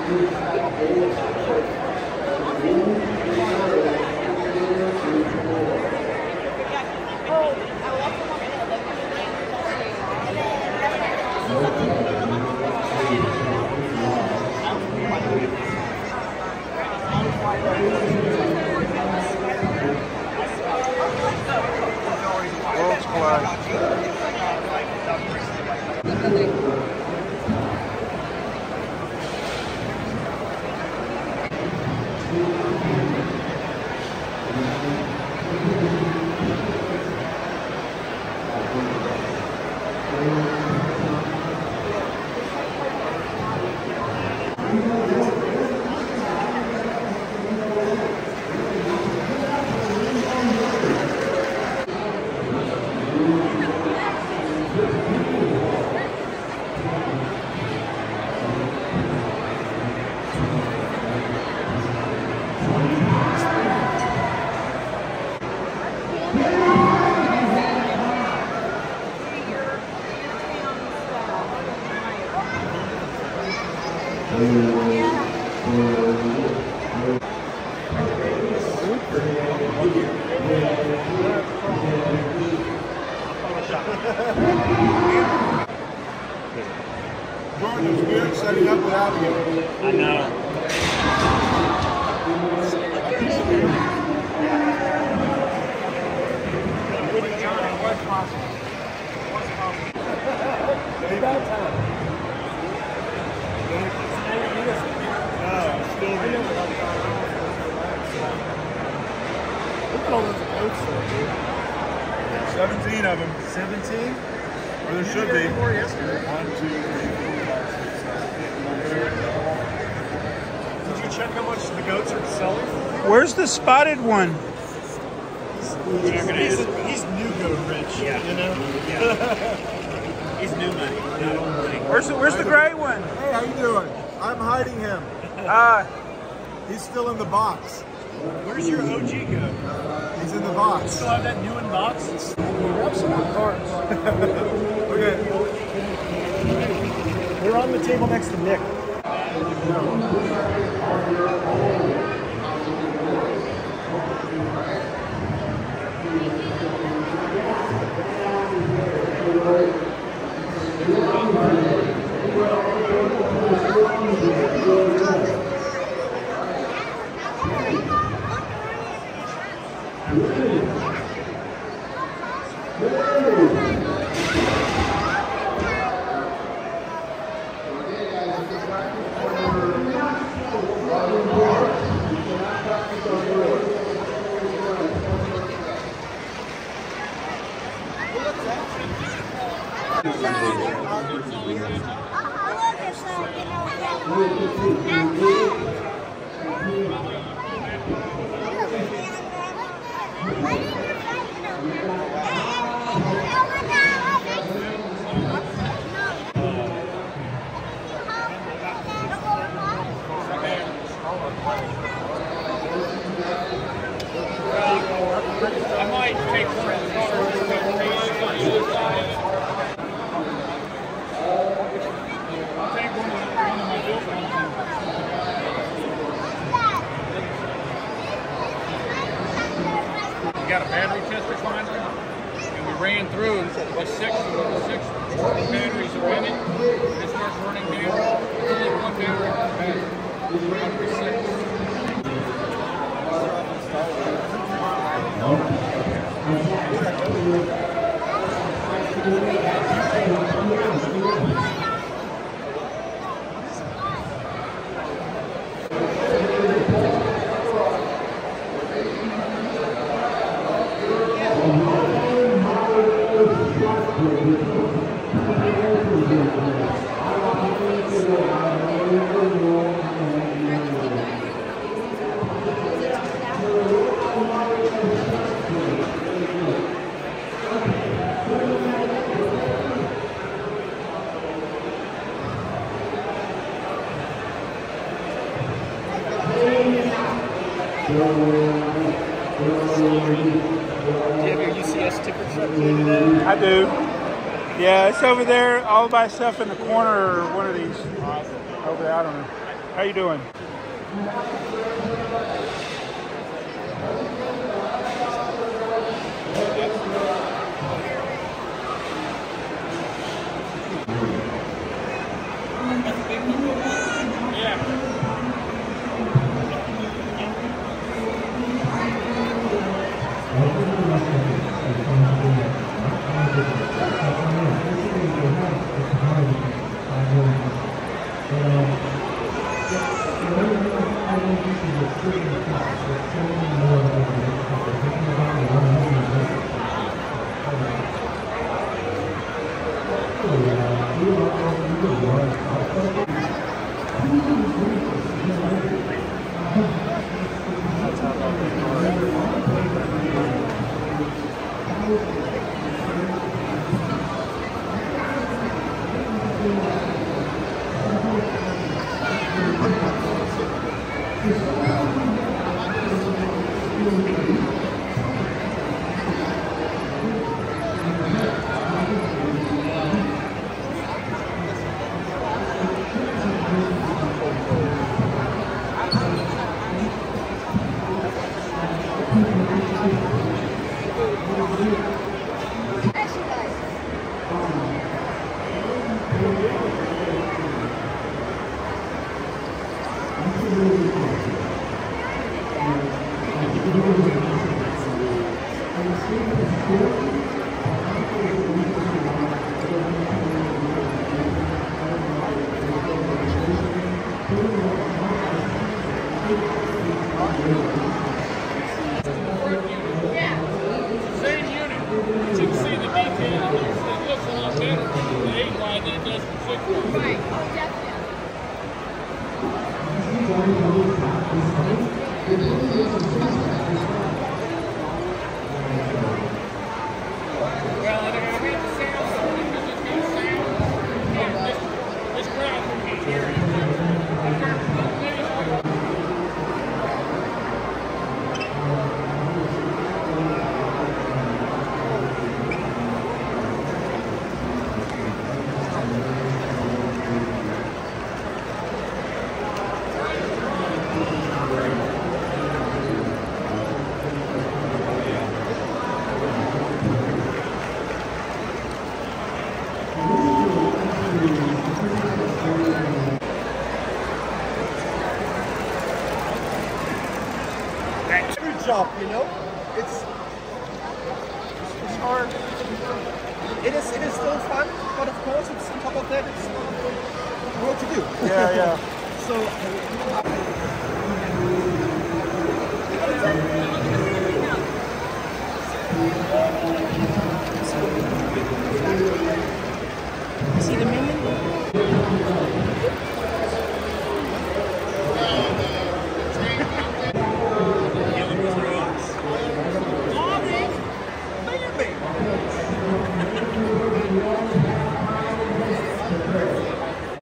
World's flag. Jordan's weird setting up without you. I know. About time. Look at all those goats there, dude. 17 of them. 17? Or there should be. 4 yesterday. 1, 2, 3, 4, 5, 6, 7, 8, 9. Did you check how much the goats are selling? Where's the spotted one? He's new goat rich, Yeah. you know? Yeah. He's new money, not old money. Where's the gray one? Hey, how you doing? I'm hiding him. He's still in the box. Where's your OG goat? He's in the box. Still have that new in box? Grab some more cards. Okay. They're on the table next to Nick. I might take one of the cards. I'll take one of my bill cards. We got a battery tester finder, and we ran through the six batteries are in it. It starts running down. There's only one battery in the battery. Battery Do you have your UCS ticker truck here today? I do. Yeah, it's over there all by itself in the corner or one of these. Over there, I don't know. How you doing? Same unit. But you can see the detail. It looks a lot better with the 8 wide than it does with 6 wide. Right, definitely. Well, I mean, the sound, because it's got sound. Yeah, this crowd can be hearing. Every job, you know, it's hard. It is still fun, but of course, it's on top of that, it's work to do. Yeah, yeah. So. See the minion?